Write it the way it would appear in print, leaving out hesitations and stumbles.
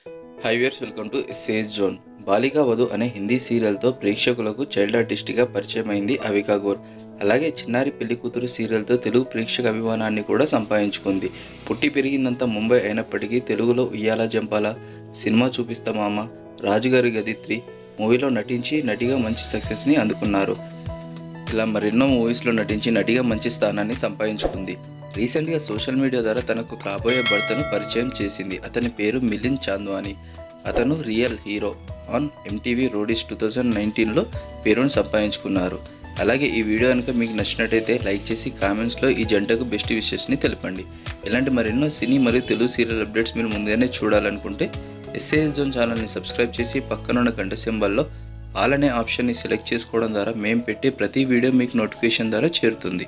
High viewers, welcome to sage zone. Balika Vadhu అనే హిందీ సీరియల్తో ప్రేక్షకులకు child ఆర్టిస్ట్గా పరిచయం అయింది అవికా గౌర్. అలాగే చిన్నారి పెళ్లి కూతురు సీరియల్తో తెలుగు ప్రేక్షక అభిమానాన్ని కూడా సంపాదించుకుంది. పుట్టి పెరిగిందంతా ముంబై అయినప్పటికీ తెలుగులో ఉయ్యాల జంపాల, సినిమా చూపిస్తా మామ, రాజుగారి గది 3 మూవీలో నటించి నటిగా మంచి సక్సెస్ని అందుకున్నారు. ఇలా మరెన్నో మూవీస్లో నటించి నటిగా మంచి స్థానాన్ని సంపాదించుకుంది. రీసెంట్గా సోషల్ మీడియా ద్వారా తనకు కాబోయే భర్తను పరిచయం చేసింది. అతని పేరు మిలింద్ చాంద్వానీ. అతను real hero on MTV Roadies 2019లో పేరును సంపాదించుకున్నారు. అలాగే ఈ వీడియో కనుక మీకు నచ్చినట్టయితే లైక్ చేసి కామెంట్స్లో ఈ జంటకు బెస్ట్ విషెస్ని తెలపండి. ఇలాంటి మరెన్నో సినీ మరియు తెలుగు సీరియల్ అప్డేట్స్ మీరు ముందుగానే చూడాలనుకుంటే ఎస్ఏఎస్ జోన్ ఛానల్ని సబ్స్క్రైబ్ చేసి పక్కనున్న గంట సింబల్లో ఆల్ అనే ఆప్షన్ని సెలెక్ట్ చేసుకోవడం ద్వారా మేము పెట్టే ప్రతి వీడియో మీకు నోటిఫికేషన్ ద్వారా చేరుతుంది.